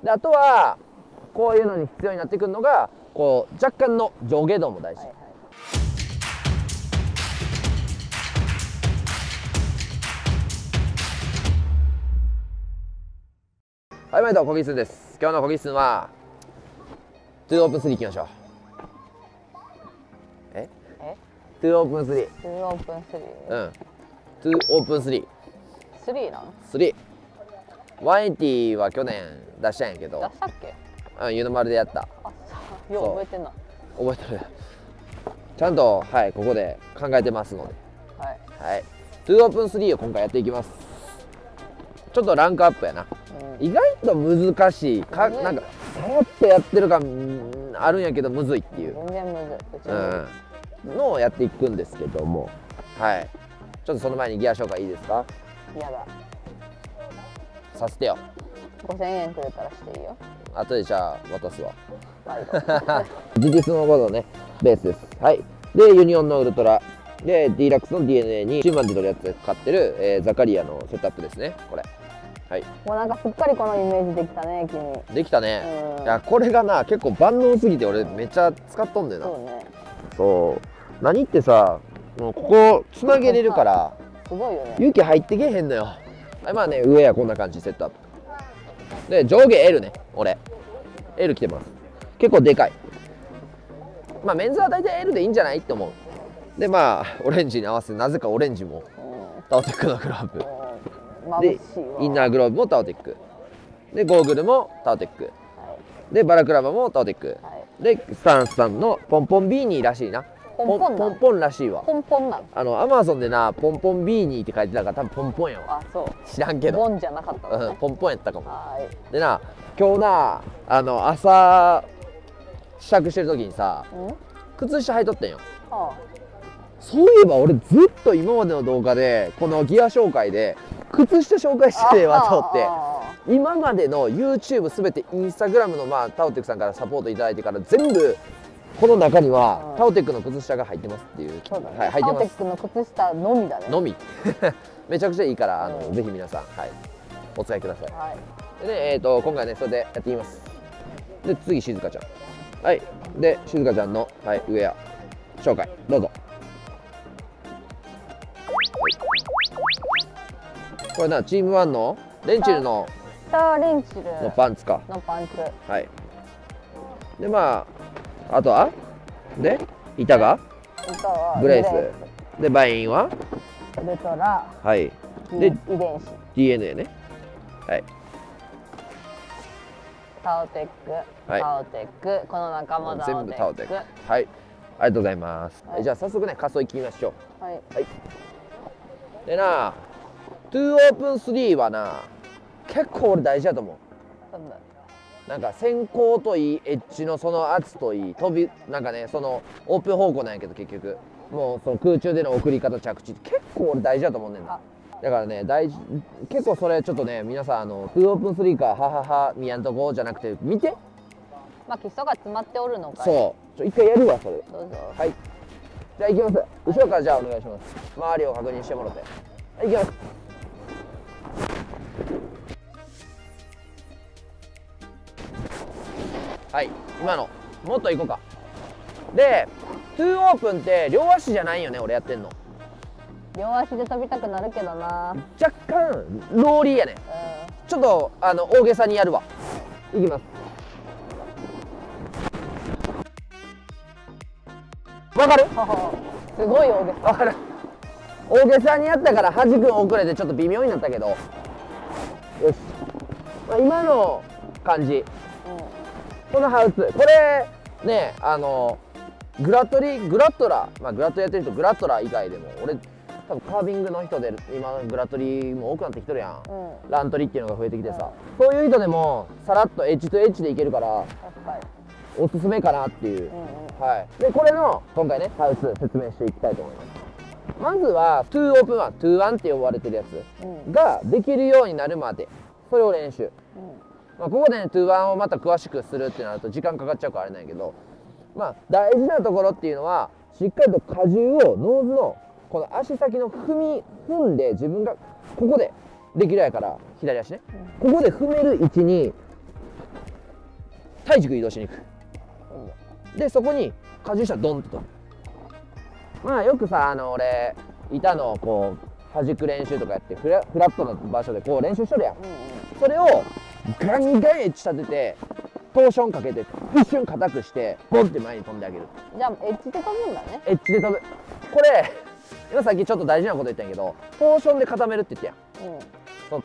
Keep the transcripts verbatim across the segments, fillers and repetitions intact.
であとはこういうのに必要になってくるのがこう若干の上下動も大事。はいはい、毎度、コギスンです。今日のコギスンは、トゥーオープンスリー行きましょう。ええトゥーオープンスリー。 トゥーオープンスリー。 うん。トゥーオープンスリー。 スリーなの？ スリー。ワンエイティは去年出したんやけど。 出したっけ？ うん、湯の丸でやった。 あ、そう。よう覚えてんな。 覚えてる。ちゃんと、はい、ここで考えてますので。 はい。 はい。トゥーオープンスリーを今回やっていきます。ちょっとランクアップやな。うん、意外と難しいか、なんかさらっとやってる感あるんやけどむずいっていう全然むずい、 うん、のをやっていくんですけども、はい、ちょっとその前にギア紹介いいですか？ やだ、 させてよ。 ごせんえんくれたらしていいよ。 後でじゃあ渡すわ。事実のことね、ベースです。はい。でユニオンのウルトラで ディーラックスの ディーエヌエー にじゅうまんで取るやつで買ってる、えー、ザカリアのセットアップですね、これ。はい、もうなんかすっかりこのイメージできたね、君。 できたね。いや、これがな、結構万能すぎて俺めっちゃ使っとんだよな。そうね。そう。何ってさ、もうここつなげれるから、 すごいよね。 勇気入ってけへんのよ。はい、まあね、上はこんな感じ、セットアップ。で、上下 エル ね、俺。エル 着てます。結構でかい。まあ、メンズは大体 エル でいいんじゃないって思う。で、まあ、オレンジに合わせて、なぜかオレンジも、タオテックのグローブ。でインナーグローブもタオテックでゴーグルもタオテック、はい、でバラクラバもタオテック、はい、でスタンスさんのポンポンビーニーらしいな。ポンポンポンポンらしいわ。 ポンポンなの？ あのアマゾンでなポンポンビーニーって書いてたから多分ポンポンやわ。 あ、そう。 知らんけどポンじゃなかったのね、 うん、ポンポンやったかも。 はい。 でな、今日なあの朝試着してる時にさ、靴下履いとってんよ。はあ、そういえば俺ずっと今までの動画でこのギア紹介で靴下紹介してねえわと思って、今までの YouTube すべて Instagram のまあタオテックさんからサポートいただいてから全部この中にはタオテックの靴下が入ってますっていう。 そうだね、はい、入ってます。タオテックの靴下のみだね。 のみめちゃくちゃいいからあの、うん、ぜひ皆さん、はい、お使いください。はい、で、えー、と今回ねそれでやってみます。で次静香ちゃん、はい、で静香ちゃんの、はい、ウェア紹介どうぞ。これな、チームワンのレンチルのレンチルのパンツか。 のパンツ。 はい。でまああとはで板がブレースでバインはウルトラ。 はい。で遺伝子 ディーエヌエー ね。はい。 タオテック、はい、タオテック、この仲間だ。 全部タオテック。はい。ありがとうございます。はい、じゃあ早速ね仮装行きましょう。はい。はい。でな。トゥーオープンスリーはな結構俺大事だと思う。なんか先行といいエッジのその圧といい飛びなんかねそのオープン方向なんやけど結局もうその空中での送り方着地結構俺大事だと思うねんだ。だからね大事結構それちょっとね皆さんあのトゥーオープンスリーかははは見やんとこじゃなくて見て。 まあ基礎が詰まっておるのか。 そうちょ一回やるわそれ。 どうぞ。 はい。じゃあ行きます。後ろからじゃあお願いします。周りを確認してもらって。はい行きます。はい、今のもっといこうか。でトゥーオープンって両足じゃないよね俺やってんの。 両足で飛びたくなるけどな。 若干ローリーやね、うん、ちょっとあの大げさにやるわ。いきます。わかる？ すごい大げさ。 わかる。大げさにやったから端くん遅れてちょっと微妙になったけどよし、まあ、今の感じ、うん、このハウスこれねあのグラトリグラットラまあグラットやってる人グラットラ以外でも俺多分カービングの人で今グラトリも多くなってきてるやん、うん、ラントリっていうのが増えてきてさ、うん、そういう人でもさらっとエッジとエッジでいけるからおすすめかなっていう、うんうん、はい。でこれの今回ねハウス説明していきたいと思います。まずはトゥーオープンワントゥーワンって呼ばれてるやつができるようになるまでそれを練習、うん、まあここでねトゥーワンをまた詳しくするってなると時間かかっちゃうからあれなんやけど、まあ大事なところっていうのはしっかりと荷重をノーズのこの足先の踏み踏んで自分がここでできるやから左足ね、うん、ここで踏める位置に体軸移動しに行く。でそこに荷重車ドンって取る。まあよくさ、あの俺板のこう弾く練習とかやってフラフラットな場所でこう練習しとるやん、うんうん、それをガンガンエッジ立ててトーションかけて一瞬硬くしてボンって前に飛んであげる。じゃあエッジで飛ぶんだね。エッジで飛ぶ。これ今さっきちょっと大事なこと言ったんやけど、トーションで固めるって言ってやん、うん、ト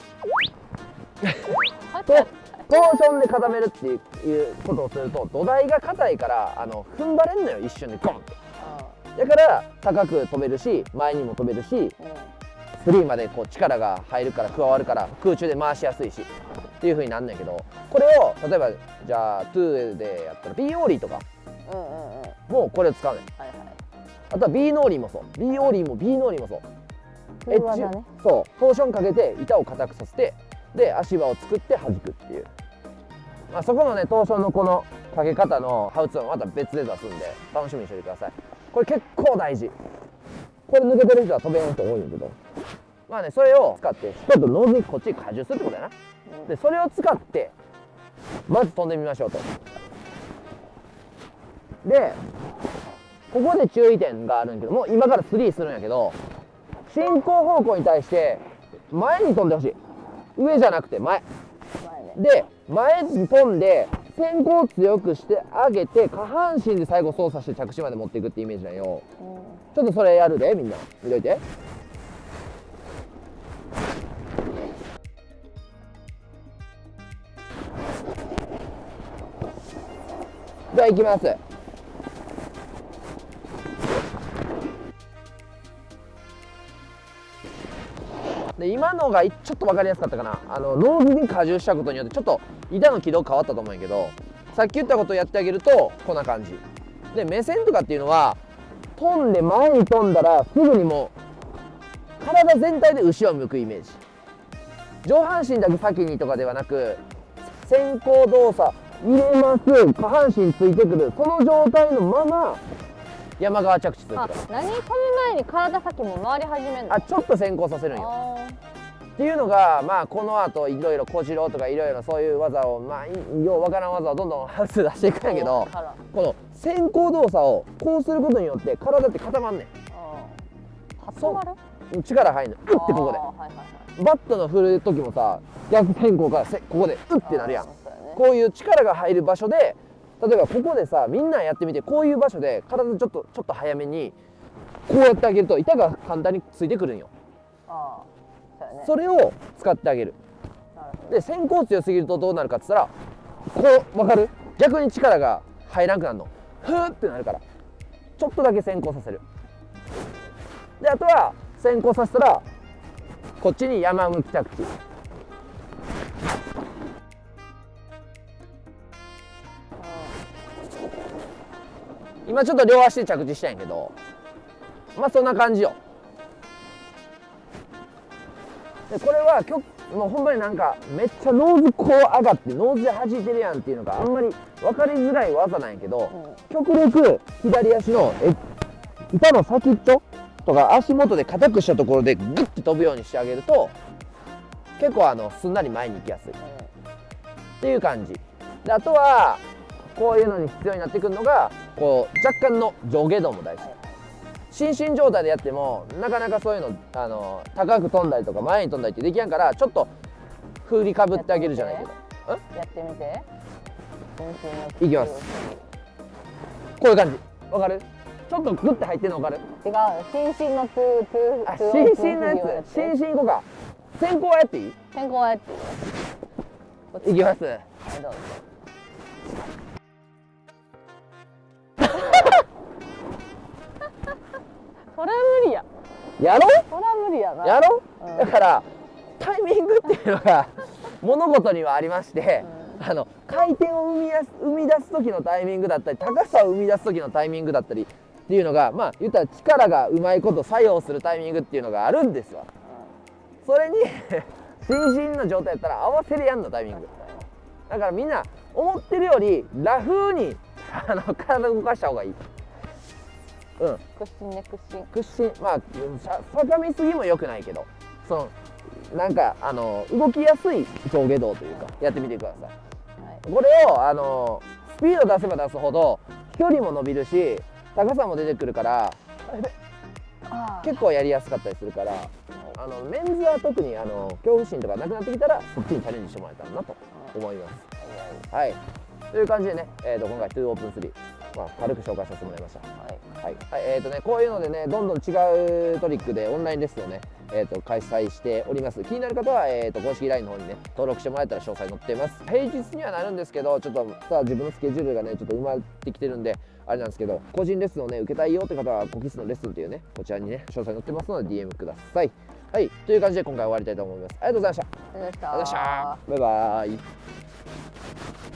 トーションで固めるっていうことをすると土台が硬いからあの踏ん張れんのよ、一瞬でゴンって。だから高く飛べるし前にも飛べるし、うん、スリーまでこう力が入るから加わるから空中で回しやすいしっていう風になんだけど、これを例えばじゃあトゥーでやったら B オーリーとかもうこれを使うねん。あとは B ノーリーもそう、 B オーリーも B ノーリーもそう、エッジ、ね、そうトーションかけて板を硬くさせてで足場を作って弾くっていう、まあ、そこのねトーションのこのかけ方のハウツーはまた別で出すんで楽しみにしておいてください。これ結構大事。これ抜けてる人は飛べん人多いんだけど、まあねそれを使ってちょっとノーズにこっちに荷重するってことやな。でそれを使ってまず飛んでみましょうと。でここで注意点があるんやけども、今からスリーするんやけど進行方向に対して前に飛んでほしい。上じゃなくて前で前に飛んで先行を強くしてあげて下半身で最後操作して着地まで持っていくってイメージなんよ、うん、ちょっとそれやるでみんな見といて。では行きます。で今のがちょっと分かりやすかったかな。あのノーズに荷重したことによってちょっと板の軌道変わったと思うんやけど、さっき言ったことをやってあげるとこんな感じで、目線とかっていうのは飛んで前に飛んだらすぐにもう体全体で後ろを向くイメージ。上半身だけ先にとかではなく先行動作入れます、下半身ついてくる、その状態のまま山側着地するから。 何飛ぶ前に体先も回り始めるの？ あ、ちょっと先行させるんよ。っていうのがまあこのあといろいろ小次郎とかいろいろそういう技をまあようわからん技をどんどんハウス出していくんやけど、この先行動作をこうすることによって体って固まんねん。 固まる？ 力入んの。うってここで。バットの振る時もさ逆先行からここでうってなるやん。こういう力が入る場所で、例えばここでさみんなやってみて、こういう場所で体ちょっとちょっと早めにこうやってあげると板が簡単についてくるんよ。ああ、そうやね。それを使ってあげる。で先行強すぎるとどうなるかって言ったらこう分かる？逆に力が入らなくなるの。ふーってなるからちょっとだけ先行させる。であとは先行させたらこっちに山向き着地。今ちょっと両足で着地したんやけど、まあそんな感じよ。でこれはきょもうほんまになんかめっちゃノーズこう上がってノーズで弾いてるやんっていうのがあんまり分かりづらい技なんやけど、うん、極力左足のえ板の先っちょとか足元で硬くしたところでグッて飛ぶようにしてあげると結構あのすんなり前に行きやすい、うん、っていう感じで、あとはこういうのに必要になってくるのがこう若干の上下動も大事。心身状態でやってもなかなかそういうのあの高く飛んだりとか前に飛んだりってできやんから、ちょっと振りかぶってあげるじゃないけど、 やってみて。 いきます。こういう感じわかる？ちょっとグッて入ってるのわかる？ 違う、心身のトゥートゥー。 あ、心身のやつ。心身いこうか。先行はやっていい？ 先行はやっていい。 いきます。 はい、どうぞ。それは無理や。 やろ？ それは無理やな。 やろ？うん、だからタイミングっていうのが物事にはありまして、うん、あの回転を生み出す生み出す時のタイミングだったり、高さを生み出す時のタイミングだったりっていうのが、まあ言ったら力がうまいこと作用するタイミングっていうのがあるんですわ。うん、それに心身の状態やったら合わせでやんのタイミング。だからみんな思ってるよりラフにあの体動かした方がいい。うん、 屈伸ね、屈伸屈伸、まあ坂見すぎも良くないけど、そのなんかあの動きやすい上下動というかやってみてください。はい、 これをあのスピード出せば出すほど飛距離も伸びるし高さも出てくるから結構やりやすかったりするから、あのメンズは特にあの恐怖心とかなくなってきたらそっちにチャレンジしてもらえたらなと思います。はい、という感じでね、えー、と今回ツーオープンスリー、まあ、軽く紹介させてもらいました。はい、はい、えーとね、こういうのでねどんどん違うトリックでオンラインレッスンをね、えー、と開催しております。気になる方は、えー、と公式 ライン の方にね登録してもらえたら詳細載っています。平日にはなるんですけどちょっとさ自分のスケジュールがねちょっと埋まってきてるんであれなんですけど、個人レッスンをね受けたいよって方はコキスのレッスンっていうねこちらにね詳細載ってますので ディーエム ください。はい、という感じで今回終わりたいと思います。ありがとうございました。 ありがとうございました。 ありがとうございました。バイバーイ。